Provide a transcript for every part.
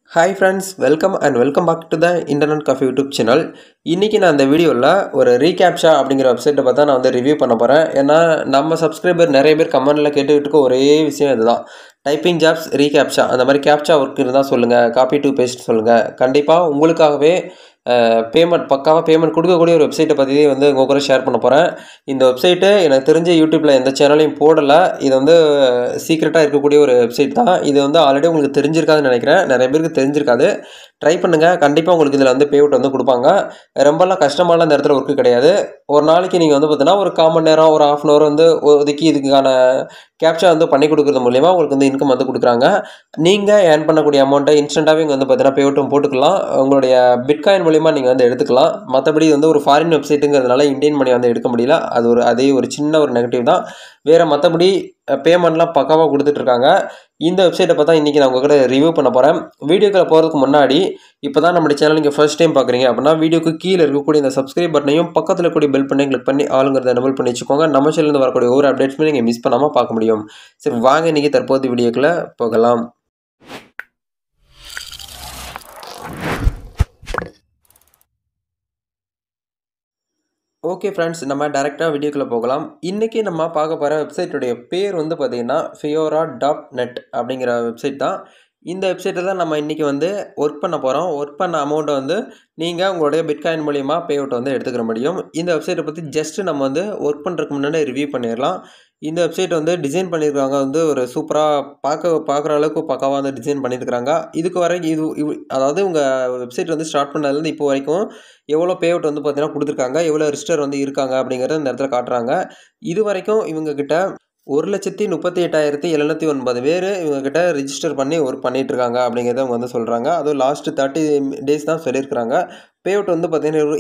Hi friends, welcome back to the Internet Cafe YouTube channel. இன்னைக்கு நான் இந்த வீடியோவில் ஒரு ரீகேப்ஷா அப்படிங்கிற வெப்சைட்டை பார்த்தா நான் வந்து ரிவ்யூ பண்ண போகிறேன். ஏன்னா நம்ம சப்ஸ்கிரைபர் நிறைய பேர் கமெண்டில் கேட்டுக்கிட்டு இருக்க ஒரே விஷயம் இதுதான். டைப்பிங் ஜாப்ஸ் ரீகேப்ஷா அந்த மாதிரி கேப்ஷா ஒர்க் இருந்தால் சொல்லுங்கள், காப்பி டு பேஸ்ட் சொல்லுங்கள். கண்டிப்பாக உங்களுக்காகவே பக்காவாக பேமெண்ட் கொடுக்கக்கூடிய ஒரு வெப்சைட்டை பற்றி வந்து உங்கள் கூட ஷேர் பண்ண போகிறேன். இந்த வெப்சைட்டு எனக்கு தெரிஞ்ச யூடியூப்பில் எந்த சேனலையும் போடலை. இது வந்து சீக்ரெட்டாக இருக்கக்கூடிய ஒரு வெப்சைட் தான். இது வந்து ஆல்ரெடி உங்களுக்கு தெரிஞ்சிருக்காதுன்னு நினைக்கிறேன். நிறைய பேருக்கு தெரிஞ்சிருக்காது. ட்ரை பண்ணுங்கள், கண்டிப்பாக உங்களுக்கு இதில் வந்து பேவுட் வந்து கொடுப்பாங்க. ரொம்பலாம் கஷ்டமான இந்த இடத்துல ஒர்க்கு கிடையாது. ஒரு நாளைக்கு நீங்கள் வந்து பார்த்தீங்கன்னா ஒரு 1/4 மணி நேரம் ஒரு ½ hour வந்து ஒதுக்கி இதுக்கான கேப்சா வந்து பண்ணி கொடுக்குறது மூலிமா உங்களுக்கு வந்து இன்கம் வந்து கொடுக்குறாங்க. நீங்கள் ஏர்ன் பண்ணக்கூடிய அமௌண்ட்டை இன்ஸ்டண்ட்டாகவே இங்கே வந்து பார்த்தீங்கன்னா பேவுட்டும் போட்டுக்கலாம். உங்களுடைய பிட்காயின் மூலிமா நீங்கள் வந்து எடுத்துக்கலாம். மற்றபடி இது வந்து ஒரு ஃபாரின் வெப்சைட்டுங்கிறதுனால இந்தியன் மணி வந்து எடுக்க முடியல. அதே ஒரு சின்ன ஒரு நெகட்டிவ் தான். வேறு மற்றபடி பேமெண்ட்லாம் பக்காவாக கொடுத்துட்ருக்காங்க. இந்த வெப்சைட்டை பார்த்தா இன்றைக்கி நான் உங்கள்கிட்ட ரிவ்யூ பண்ண போகிறேன். வீடியோக்குள்ள போகிறதுக்கு முன்னாடி இப்போ தான் நம்மளுடைய சேனல் நீங்கள் ஃபர்ஸ்ட் டைம் பார்க்குறீங்க அப்படின்னா வீடியோக்கு கீழே இருக்கக்கூடிய இந்த சப்ஸ்கிரைப் பட்டனையும் பக்கத்தில் இருக்கக்கூடிய பெல் பட்டனையும் கிளிக் பண்ணி ஆளுங்கிறத எனபிள் பண்ணி வச்சுக்கோங்க. நம்ம சேனலில் வரக்கூடிய ஒவ்வொரு அப்டேட்ஸுமே நீங்கள் மிஸ் பண்ணாமல் பார்க்க முடியும். சரி, வாங்க இன்றைக்கி தற்போது வீடியோக்குள்ளே போகலாம். ஓகே ஃப்ரெண்ட்ஸ், நம்ம டேரெக்டாக வீடியோக்குள்ளே போகலாம். இன்றைக்கி நம்ம பார்க்க போகிற வெப்சைட்டுடைய பேர் வந்து பார்த்திங்கன்னா fiora.net அப்படிங்கிற வெப்சைட் தான். இந்த வெப்சைட்டில் தான் நம்ம இன்றைக்கி வந்து ஒர்க் பண்ண போகிறோம். ஒர்க் பண்ண அமௌண்ட்டை வந்து நீங்கள் உங்களுடைய பிட்காயின் மூலிமா பேஅவுட் வந்து எடுத்துக்கிற முடியும். இந்த வெப்சைட்டை பற்றி ஜஸ்ட்டு நம்ம வந்து ஒர்க் பண்ணுறதுக்கு முன்னாடி ரிவ்யூ பண்ணிடலாம். இந்த வெப்சைட் வந்து டிசைன் பண்ணியிருக்காங்க வந்து ஒரு சூப்பராக பார்க்குற அளவுக்கு பக்காவாக வந்து டிசைன் பண்ணியிருக்கிறாங்க. இதுக்கு வரைக்கும் அதாவது உங்கள் வெப்சைட் வந்து ஸ்டார்ட் பண்ணதுலேருந்து இப்போ வரைக்கும் எவ்வளோ பேஅவுட் வந்து பார்த்தீங்கன்னா கொடுத்துருக்காங்க, எவ்வளோ ரிஜிஸ்டர் வந்து இருக்காங்க அப்படிங்கிறத இந்த இடத்துல காட்டுறாங்க. இது வரைக்கும் இவங்கக்கிட்ட 1,38,709 பேர் இவங்ககிட்ட ரிஜிஸ்டர் பண்ணி ஒர்க் பண்ணிகிட்ருக்காங்க அப்படிங்கிறத அவங்க வந்து சொல்கிறாங்க. அதுவும் லாஸ்ட்டு 30 டேஸ் தான் சொல்லியிருக்கிறாங்க. பேஅவுட் வந்து பார்த்தீங்கன்னா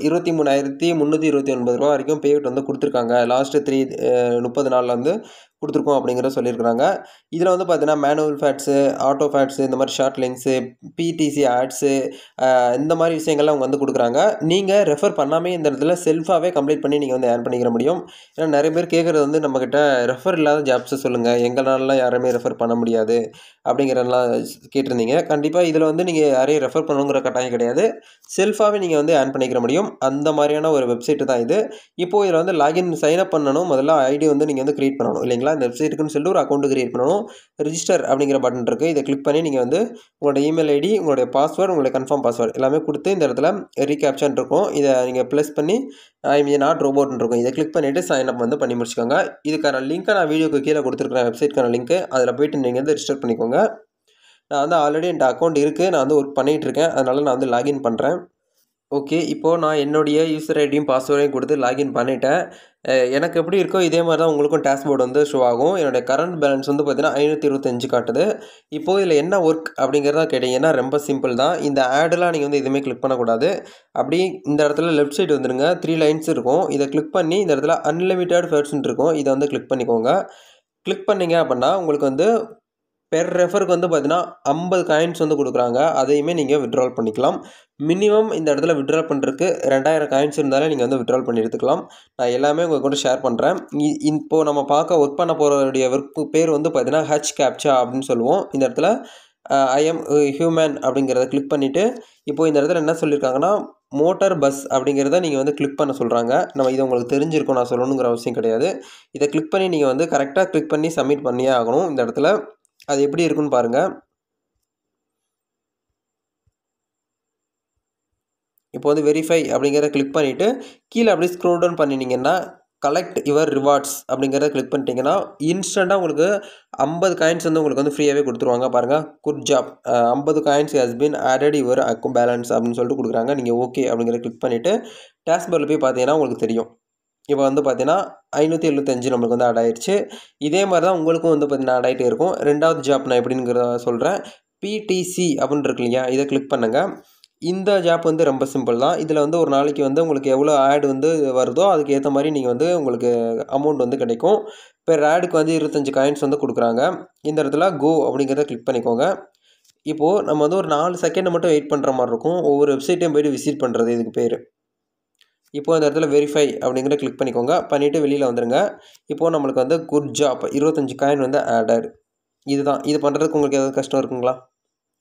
23,329 ரூபா வரைக்கும் பேஅவுட் வந்து கொடுத்துருக்காங்க. லாஸ்ட்டு 30 நாளில் வந்து கொடுத்துருக்கோம் அப்படிங்கிறத சொல்லியிருக்கிறாங்க. இதில் வந்து பார்த்தீங்கன்னா மேனுவல் ஃபேட்ஸு, ஆட்டோ ஃபேட்ஸு, இந்த மாதிரி ஷார்ட் லிங்க்ஸு, பிடிசி ஆட்ஸு, இந்த மாதிரி விஷயங்கள்லாம் அவங்க வந்து கொடுக்குறாங்க. நீங்கள் ரெஃபர் பண்ணாமே இந்த இடத்துல செல்ஃபாகவே கம்ப்ளீட் பண்ணி நீங்கள் வந்து ஏர்ன் பண்ணிக்கிற முடியும். ஏன்னா நிறைய பேர் கேட்குறது வந்து நம்மக்கிட்ட ரெஃபர் இல்லாத ஜாப்ஸை சொல்லுங்கள், எங்களாலலாம் யாருமே ரெஃபர் பண்ண முடியாது அப்படிங்கிறதெல்லாம் கேட்டிருந்தீங்க. கண்டிப்பாக இதில் வந்து நீங்கள் யாரையும் ரெஃபர் பண்ணணுங்கிற கட்டாயம் கிடையாது. செல்ஃபாகவே நீங்கள் வந்து ஏர்ன் பண்ணிக்கிற முடியும். அந்த மாதிரியான ஒரு வெப்சைட்டு தான் இது. இப்போது இதில் வந்து லாகின் சைன்அப் பண்ணணும். முதல்ல ஐடி வந்து நீங்கள் வந்து க்ரியேட் பண்ணணும் இல்லைங்களா? இந்த வெப்சைட்டுக்குன்னு சொல்லிட்டு ஒரு அக்கௌண்ட் க்ரியேட் பண்ணணும். ரிஜிஸ்டர் அப்படிங்கிற பட்டன் இருக்குது. இதை கிளிக் பண்ணி நீங்கள் வந்து உங்களோட இமெயில் ஐடி, உங்களுடைய பாஸ்வேர்டு, உங்களுடைய கன்ஃபார்ம் பாஸ்வேர்டு எல்லாமே கொடுத்து இந்த இடத்துல ரீகேப்சான் இருக்கும். இதை நீங்கள் ப்ளஸ் பண்ணி நாட் ரோபோட்னு இருக்கும். இதை கிளிக் பண்ணிவிட்டு சைன்அப் வந்து பண்ணி முடிச்சுக்கோங்க. இதுக்கான லிங்க்கை நான் வீடியோக்கு கீழே கொடுத்துருக்குறேன், வெப்சைட்க்கான லிங்க்கு. அதில் போய்ட்டு நீங்கள் வந்து ரிஜிஸ்டர் பண்ணிக்கோங்க. நான் வந்து ஆல்ரெடி என்கிட்ட அக்கௌண்ட் இருக்குது, நான் வந்து ஒர்க் பண்ணிகிட்ருக்கேன். அதனால் நான் வந்து லாகின் பண்ணுறேன். ஓகே, இப்போது நான் என்னுடைய யூசர் ஐடியும் பாஸ்வேர்டையும் கொடுத்து லாகின் பண்ணிட்டேன். எனக்கு எப்படி இருக்கோ இதே மாதிரி தான் உங்களுக்கும் டேஷ்போர்டு வந்து ஷோ ஆகும். என்னுடைய கரண்ட் பேலன்ஸ் வந்து பார்த்தீங்கன்னா 525 காட்டுது. இப்போது இதில் என்ன ஒர்க் அப்படிங்கிறத கேட்டிங்கன்னா ரொம்ப சிம்பிள் தான். இந்த ஆடெலாம் நீங்கள் வந்து எதுவுமே கிளிக் பண்ணக்கூடாது. அப்படி இந்த இடத்துல லெஃப்ட் சைடு வந்துடுங்க, 3 லைன்ஸ் இருக்கும். இதை கிளிக் பண்ணி இந்த இடத்துல அன்லிமிட்டட் ஃபேட்ஸ்ன்னு இருக்கும். இதை வந்து கிளிக் பண்ணிக்கோங்க. கிளிக் பண்ணிங்க அப்படின்னா உங்களுக்கு வந்து பெர் ரெஃபருக்கு வந்து பார்த்தீங்கன்னா 50 காயின்ஸ் வந்து கொடுக்குறாங்க. அதையுமே நீங்கள் வித்ட்ரால் பண்ணிக்கலாம். மினிமம் இந்த இடத்துல வித்ட்ரால் பண்ணுறதுக்கு 2000 காயின்ஸ் இருந்தாலே நீங்கள் வந்து வித்ட்ரால் பண்ணி எடுத்துக்கலாம். நான் எல்லாமே உங்கள் கூட ஷேர் பண்ணுறேன். இப்போது நம்ம ஒர்க் பண்ண போகிறோடைய ஒர்க்கு பேர் வந்து பார்த்தீங்கன்னா ஹச் கேப்சா அப்படின்னு சொல்லுவோம். இந்த இடத்துல ஐ எம் ஹியூமன் அப்படிங்கிறத கிளிக் பண்ணிவிட்டு இப்போது இந்த இடத்துல என்ன சொல்லியிருக்காங்கன்னா மோட்டார் பஸ் அப்படிங்கிறத நீங்கள் வந்து கிளிக் பண்ண சொல்கிறாங்க. இது உங்களுக்கு தெரிஞ்சிருக்கும், நான் சொல்லணுங்கிற அவசியம் கிடையாது. இதை கிளிக் பண்ணி நீங்கள் வந்து கரெக்டாக கிளிக் பண்ணி சப்மிட் பண்ணியே ஆகணும். இந்த இடத்துல அது எப்படி இருக்குன்னு பாருங்கள். இப்போ வந்து வெரிஃபை அப்படிங்கிறத கிளிக் பண்ணிவிட்டு கீழே அப்படியே ஸ்க்ரோல் டவுன் பண்ணினீங்கன்னா கலெக்ட் யுவர் ரிவார்ட்ஸ் அப்படிங்கிறத கிளிக் பண்ணிட்டீங்கன்னா இன்ஸ்டண்ட்டாக உங்களுக்கு 50 காயின்ஸ் வந்து உங்களுக்கு வந்து ஃப்ரீயாகவே கொடுத்துருவாங்க. பாருங்கள், good job, 50 coins has been added your account balance அப்படின்னு சொல்லிட்டு கொடுக்குறாங்க. நீங்கள் ஓகே அப்படிங்கிறத கிளிக் பண்ணிவிட்டு டேஷ்போர்டில் போய் பார்த்தீங்கன்னா உங்களுக்கு தெரியும். இப்போ வந்து பார்த்தீங்கன்னா 575 நம்மளுக்கு வந்து ஆட் ஆகிடுச்சு. இதே மாதிரி தான் உங்களுக்கும் வந்து பார்த்தீங்கன்னா ஆட் ஆகிட்டே இருக்கும். 2வது ஜாப் நான் எப்படிங்கிறத சொல்கிறேன். பிடிசி அப்படின்னு இருக்கு இல்லையா, இதை கிளிக் பண்ணுங்கள். இந்த ஜாப் வந்து ரொம்ப சிம்பிள் தான். இதில் வந்து ஒரு நாளைக்கு வந்து உங்களுக்கு எவ்வளோ ஆட் வந்து வருதோ அதுக்கு ஏற்ற மாதிரி நீங்கள் வந்து உங்களுக்கு அமௌண்ட் வந்து கிடைக்கும். பெர் ஆடுக்கு வந்து 25 காயின்ஸ் வந்து கொடுக்குறாங்க. இந்த இடத்துல கோ அப்படிங்கிறத கிளிக் பண்ணிக்கோங்க. இப்போது நம்ம வந்து ஒரு 4 செகண்ட் மட்டும் வெயிட் பண்ணுற மாதிரி இருக்கும். ஒவ்வொரு வெப்சைட்டையும் போய்ட்டு விசிட் பண்ணுறது இதுக்கு பேர். இப்போது இந்த இடத்துல வெரிஃபை அப்படிங்கிறத கிளிக் பண்ணிக்கோங்க. பண்ணிவிட்டு வெளியில் வந்துடுங்க. இப்போது நம்மளுக்கு வந்து குட் ஜாப் 25 காயின் வந்து ஆடட். இதுதான். இது பண்ணுறதுக்கு உங்களுக்கு ஏதாவது கஷ்டம் இருக்குங்களா?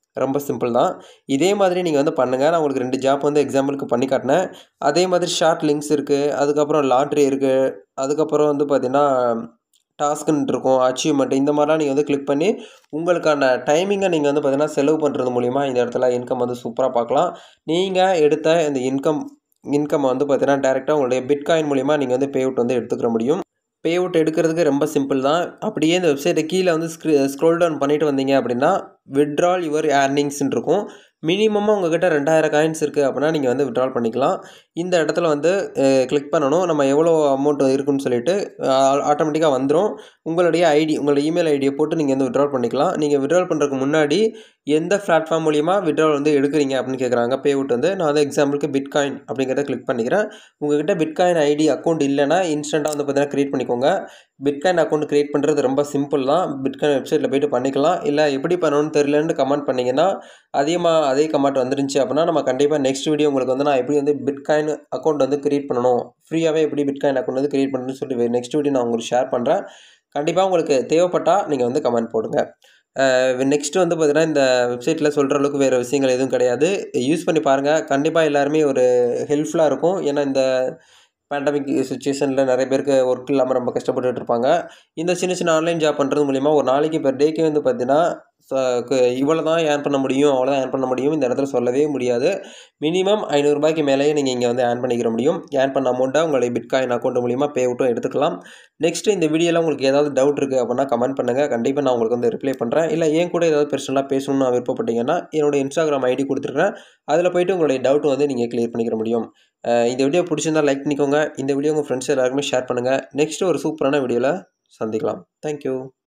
ரொம்ப சிம்பிள் தான். இதே மாதிரி நீங்க வந்து பண்ணுங்க. நான் உங்களுக்கு 2 ஜாப் வந்து எக்ஸாம்பிளுக்கு பண்ணி காட்டினேன். அதே மாதிரி ஷார்ட் லிங்க்ஸ் இருக்கு. அதுக்கப்புறம் லாட்ரி இருக்கு. அதுக்கப்புறம் வந்து பார்த்தீங்கன்னா, டாஸ்க்குன்ட்டு இருக்கும். அச்சீவ்மெண்ட் இந்த மாரிலாம் நீங்க வந்து கிளிக் பண்ணி, உங்களுக்கான டைமிங்க நீங்க வந்து பார்த்தீங்கன்னா, செலவு பண்ணுறது மூலியமா இந்த இடத்துல இன்கம் வந்து சூப்பரா பார்க்கலாம். நீங்க எடுத்த இந்த இன்கம் வந்து பார்த்தீங்கன்னா, டைரக்ட்டா உங்களுடைய பிட்காயின் மூலியமா நீங்க வந்து பே அவுட் வந்து எடுத்துக்கிற முடியும். பே அவுட் எடுக்கிறதுக்கு ரொம்ப சிம்பிள் தான். அப்படியே இந்த வெப்சைட்ட கீழ வந்து ஸ்க்ரோல் டவுன் பண்ணிட்டு வந்தீங்க அப்படின்னா, வித்ட்ரால் யுவர் ஏர்னிங்ஸ்ன்னு இருக்கும். மினிமமா உங்ககிட்ட 2000 காயின்ஸ் இருக்கு அப்படின்னா, நீங்க வந்து வித்ட்ரால் பண்ணிக்கலாம். இந்த இடத்துல வந்து கிளிக் பண்ணணும். நம்ம எவ்வளோ அமௌண்ட் இருக்குன்னு சொல்லிட்டு ஆட்டோமேட்டிக்கா வந்துரும். உங்களுடைய ஐடி, உங்களோட இமெயில் ஐடிய போட்டு நீங்க வந்து வித்ட்ரால் பண்ணிக்கலாம். நீங்க வித்ட்ரால் பண்றதுக்கு முன்னாடி எந்த பிளாட்ஃபார்ம் மூலியமா வித்ட்ரால் வந்து எடுக்கிறீங்க அப்படின்னு கேட்குறாங்க. பே அவுட் வந்து நான் வந்து எக்ஸாம்பிளுக்கு பிட்காயின் அப்படிங்கிறத கிளிக் பண்ணிக்கிறேன். உங்ககிட்ட பிட்காயின் ஐடி அக்கவுண்ட் இல்லன்னா, இன்ஸ்டன்ட்டா வந்து பார்த்தீங்கன்னா கிரியேட் பண்ணிக்கோங்க. பிட்காயின் அக்கவுண்ட் கிரியேட் பண்ணுறது ரொம்ப சிம்பிள் தான். பிட்காயின் வெப்சைட்ல போயிட்டு பண்ணிக்கலாம். இல்ல எப்படி பண்ணணும்னு தெரியலன்னு கமெண்ட் பண்ணீங்கன்னா, அதே கமெண்ட் வந்துருந்துச்சு அப்படின்னா, நம்ம கண்டிப்பா நெக்ஸ்ட் வீடியோ உங்களுக்கு வந்து நான் எப்படி வந்து பிட்காயின் அக்கவுண்ட் வந்து கிரியேட் பண்ணணும், ஃப்ரீயாவே எப்படி பிட்காயின் அக்கவுண்ட் வந்து கிரியேட் பண்ணணும்னு சொல்லிட்டு நெக்ஸ்ட் வீடியோ நான் உங்களுக்கு ஷேர் பண்றேன். கண்டிப்பா உங்களுக்கு தேவைப்பட்டா நீங்க வந்து கமெண்ட் போடுங்க. நெக்ஸ்ட் வந்து பார்த்தீங்கன்னா, இந்த வெப்சைட்ல சொல்ற அளவுக்கு வேற விஷயங்கள் எதுவும் கிடையாது. யூஸ் பண்ணி பாருங்க. கண்டிப்பா எல்லாருமே ஒரு ஹெல்ப்ஃபுல்லா இருக்கும். ஏன்னா இந்த பேண்டமிக் சிச்சுவேஷன்ல நெறைய பேருக்கு ஒர்க் இல்லாம ரொம்ப கஷ்டப்பட்டுட்டு இருப்பாங்க. இந்த சின்ன சின்ன ஆன்லைன் ஜாப் பண்றது மூலியமா ஒரு நாளைக்கு பெர் டேக்கே வந்து பார்த்தீங்கன்னா, ச கு இவ்வளோ தான் ஏர்ன் பண்ண முடியும், அவ்வளோ தான் ஏர்ன் பண்ண முடியும். இந்த இடத்துல சொல்லவே முடியாது. மினிமம் ரூ. 500 மேலேயே நீங்க இங்க வந்து ஏர்ன் பண்ணிக்கிற முடியும். ஏர்ன் பண்ண அமௌண்ட்ட உங்களுடைய பிட்காயின் அக்கவுண்ட் மூலியமா பே அவுட்டும் எடுத்துக்கலாம். நெக்ஸ்ட் இந்த வீடியோல உங்களுக்கு ஏதாவது டவுட் இருக்கு அப்படின்னா கமெண்ட் பண்ணுங்க. கண்டிப்பா நான் உங்களுக்கு வந்து ரிப்ளை பண்றேன். இல்ல என் கூட ஏதாவது பெர்சனலா பேசணும்னு விருப்பப்பட்டீங்கன்னா, என்னோட Instagram ஐடி குடுத்துருக்கேன். அதில போயிட்டு உங்களுடைய டவுட் வந்து நீங்க கிளியர் பண்ணிக்கிற முடியும். இந்த வீடியோ பிடிச்சிருந்தா லைக் பண்ணிக்கோங்க. இந்த வீடியோ உங்க ஃப்ரெண்ட்ஸ் எல்லாருக்குமே ஷேர் பண்ணுங்க. நெக்ஸ்ட் ஒரு சூப்பரான வீடியோல சந்திக்கலாம். Thank you.